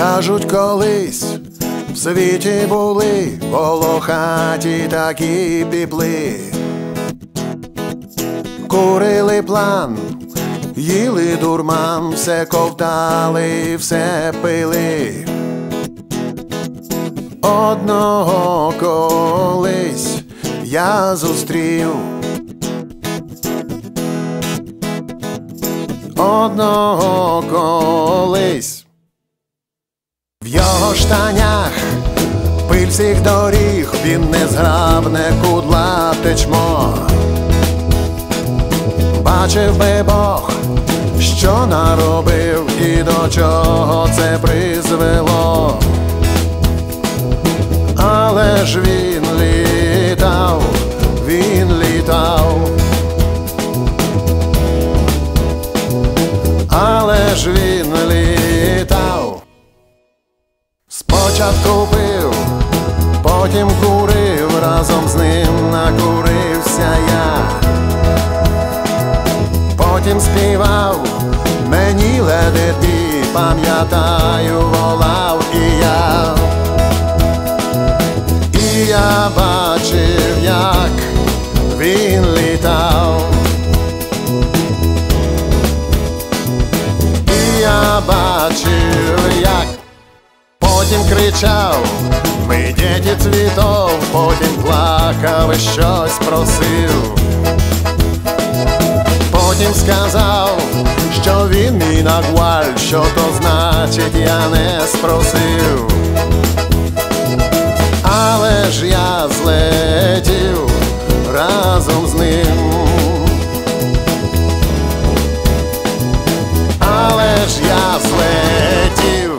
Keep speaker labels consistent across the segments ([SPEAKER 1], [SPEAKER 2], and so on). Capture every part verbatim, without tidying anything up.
[SPEAKER 1] Кажуть, колись в світі були волохаті такі піпли, курили план, їли дурман, все ковтали, все пили. Одного колись я зустрів, одного колись. В його штанях пиль всіх доріг, він незграбне кудлате чмо. Бачив би Бог, що наробив і до чого це призвело. Але ж він літав, він літав, але ж він літав. Спочатку пив, потім курив, разом з ним накурився я. Потім співав, мені ледити, пам'ятаю, волав і я. І я бачив, як він літав, і я бачив, як потім кричав: ми діти цвітов, потім плакав і щось просив. Потім сказав, що він мій нагваль, що то значить я не спросив. Але ж я злетів разом з ним, але ж я злетів.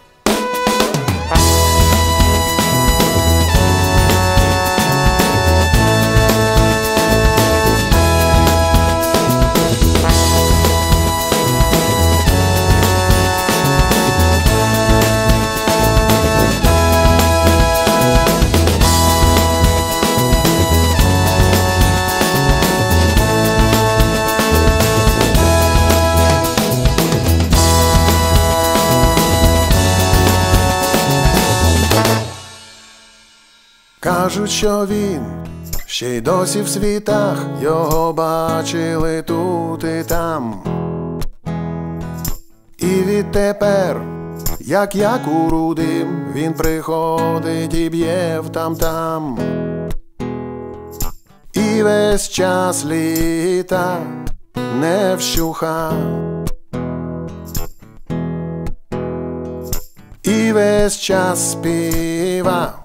[SPEAKER 1] Кажуть, що він ще й досі в світах, його бачили тут і там. І відтепер, як я куру дим, він приходить і б'є в там-там. І весь час літа не вщуха, і весь час співа.